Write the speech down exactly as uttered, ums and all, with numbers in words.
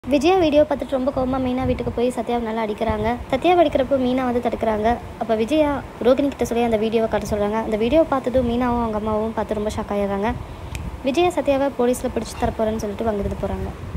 Vijaya video பார்த்துட்டு ரொம்ப கோவமா மீனா வீட்டுக்கு போய் சத்யாவை நல்லா அடிக்கிறாங்க. சத்யாவை அடிக்கிறப்போ மீனா வந்து தடுக்கிறாங்க. அப்போ விஜயா ரோகிணி கிட்ட சொல்லி அந்த வீடியோவை காட்ட சொல்கிறாங்க. அந்த வீடியோவை பார்த்துட்டு மீனாவும் அவங்க அம்மாவும் பார்த்து ரொம்ப ஷாக் ஆகிடுறாங்க. விஜயா சத்யாவை போலீஸில் பிடிச்சி தரப்போகிறேன்னு சொல்லிட்டு அங்கிருந்து போகிறாங்க.